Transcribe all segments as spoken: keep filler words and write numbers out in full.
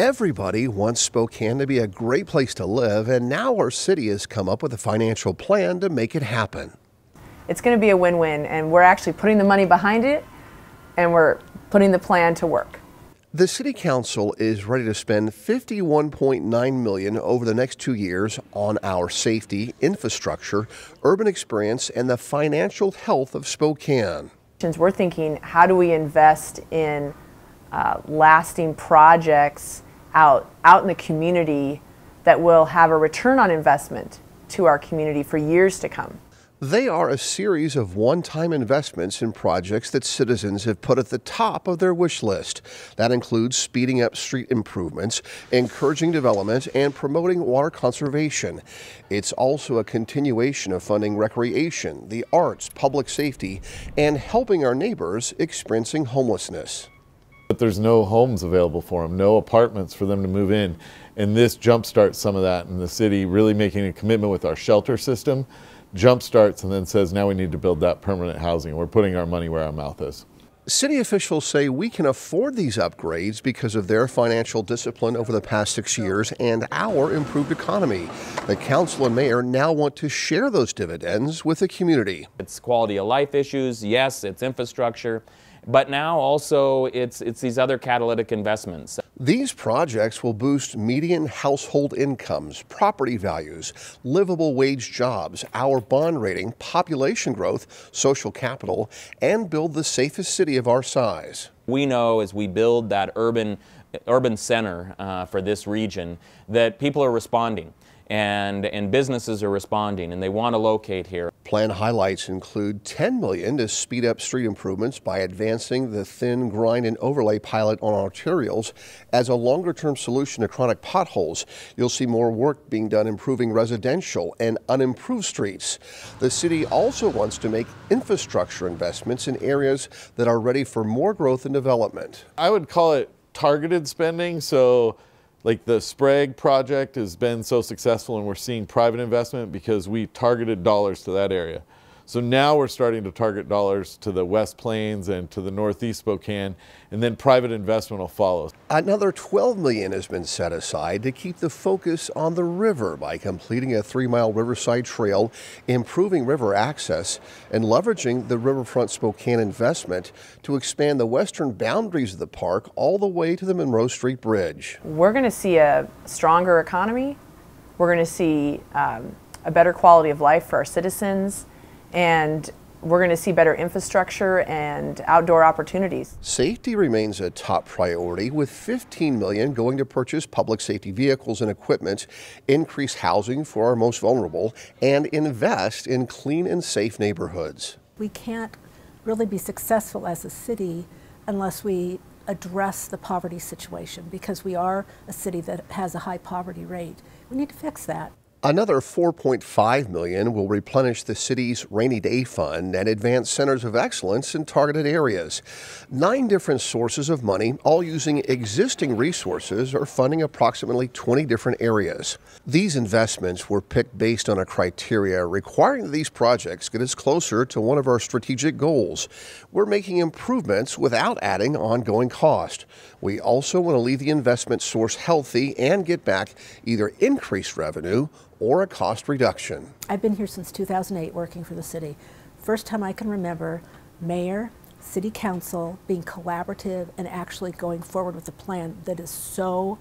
Everybody wants Spokane to be a great place to live, and now our city has come up with a financial plan to make it happen. It's going to be a win-win, and we're actually putting the money behind it, and we're putting the plan to work. The City Council is ready to spend fifty-one point nine million dollars over the next two years on our safety, infrastructure, urban experience, and the financial health of Spokane. We're thinking, how do we invest in uh, lasting projects out, out in the community that will have a return on investment to our community for years to come? They are a series of one-time investments in projects that citizens have put at the top of their wish list. That includes speeding up street improvements, encouraging development, and promoting water conservation. It's also a continuation of funding recreation, the arts, public safety, and helping our neighbors experiencing homelessness. But there's no homes available for them, no apartments for them to move in. And this jumpstarts some of that in the city, really making a commitment with our shelter system. Jump starts and then says, now we need to build that permanent housing. We're putting our money where our mouth is. City officials say we can afford these upgrades because of their financial discipline over the past six years and our improved economy. The council and mayor now want to share those dividends with the community. It's quality of life issues, yes, it's infrastructure, but now also it's, it's these other catalytic investments. These projects will boost median household incomes, property values, livable wage jobs, our bond rating, population growth, social capital, and build the safest city of our size. We know as we build that urban, urban center uh, for this region that people are responding. And, and businesses are responding, and they want to locate here. Plan highlights include ten million dollars to speed up street improvements by advancing the thin grind and overlay pilot on arterials as a longer-term solution to chronic potholes. You'll see more work being done improving residential and unimproved streets. The city also wants to make infrastructure investments in areas that are ready for more growth and development. I would call it targeted spending. So like the Sprague project has been so successful, and we're seeing private investment because we targeted dollars to that area. So now we're starting to target dollars to the West Plains and to the Northeast Spokane, and then private investment will follow. Another twelve million dollars has been set aside to keep the focus on the river by completing a three-mile riverside trail, improving river access, and leveraging the Riverfront Spokane investment to expand the western boundaries of the park all the way to the Monroe Street Bridge. We're going to see a stronger economy. We're going to see um, a better quality of life for our citizens. And we're going to see better infrastructure and outdoor opportunities. Safety remains a top priority, with fifteen million dollars going to purchase public safety vehicles and equipment, increase housing for our most vulnerable, and invest in clean and safe neighborhoods. We can't really be successful as a city unless we address the poverty situation, because we are a city that has a high poverty rate. We need to fix that. Another four point five million dollars will replenish the city's rainy day fund and advance centers of excellence in targeted areas. Nine different sources of money, all using existing resources, are funding approximately twenty different areas. These investments were picked based on a criteria requiring that these projects get us closer to one of our strategic goals. We're making improvements without adding ongoing cost. We also want to leave the investment source healthy and get back either increased revenue or a cost reduction. I've been here since two thousand eight working for the city. First time I can remember mayor, city council being collaborative and actually going forward with a plan that is so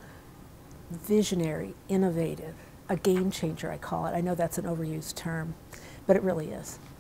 visionary, innovative, a game changer, I call it. I know that's an overused term, but it really is.